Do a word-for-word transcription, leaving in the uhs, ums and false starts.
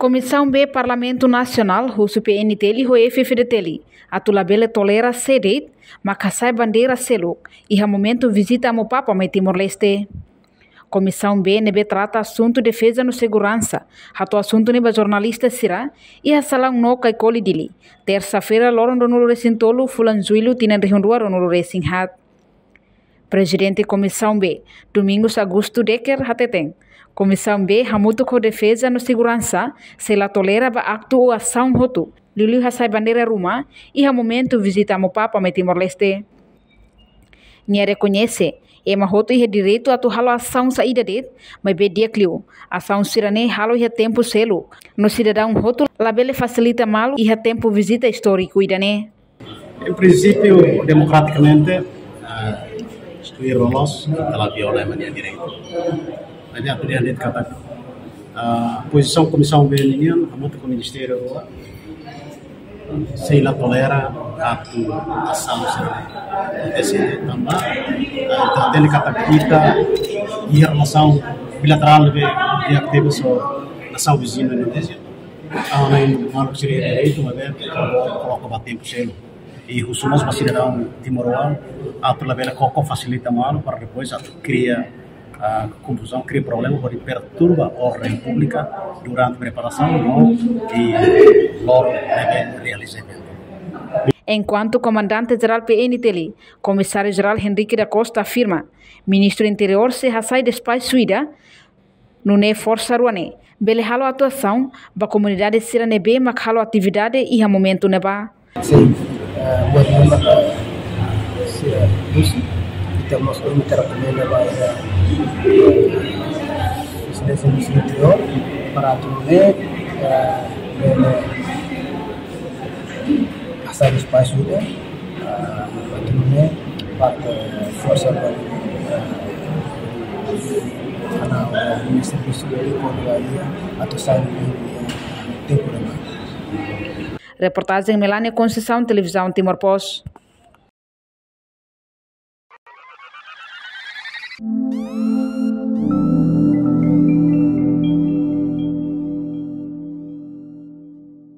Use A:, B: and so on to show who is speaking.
A: Comissão B Parlamento Nacional, o P N T L, o F F D T L, a tulabele tolera sede, macasai bandeira selo, e a momento visita a Papa em Timor-Leste. Comissão B nebe trata assunto defesa no segurança, hato assunto nebe jornalista sira, e a sala no kai coli dili. Terça-feira, loron do nulo recintolo, fulan zuilu tinan rehundua do nulo recinghat. Presidente Comissão B, Domingos Augusto Decker Hateteng. Comissão B, hamuto com defesa no segurança, se la tolera ba acto ou ação roto, lulu hasai bandeira ruma, e a momento visita a Papa em Timor-Leste. Nia reconhece, e ma roto e direito a tu halo ação saída de, mas be dia clio, ação sirane halo e tempo selo, no cidadão roto, labele facilita malo e a tempo visita histórico idane.
B: Em princípio, democraticamente, excluíram nós, ela viola a maneira direito. Mas a primeira kata a posição da Comissão B N a muito com o Ministério se ela tolera a ação esse também então tem kata kita e relação bilateral de activo só nação vizinha na Indonésia a nem mal que seria direito mas é coloca bater tempo selo e os nossos cidadãos timor-leste a pela vela coco facilita mal para depois a criar a confusão, cria problema, pode perturba a ordem pública durante a preparação e logo deve realizar.
A: Enquanto comandante-geral P N T L, comissário-geral Henrique da Costa afirma, ministro do interior se rasai despai suída, não é força ruane, bele halo atuação, ba comunidade sira nebe mak halo atividade e a momento neba.
C: Sim, buat memang sira busi kita masuk ke terapnya bahaya presidência do interior para atender passar espaço juga atender para força anak minister sendiri koordinasi atau saling tempo.
A: Reportagem Melania Conceição, Televisão Timor-Post.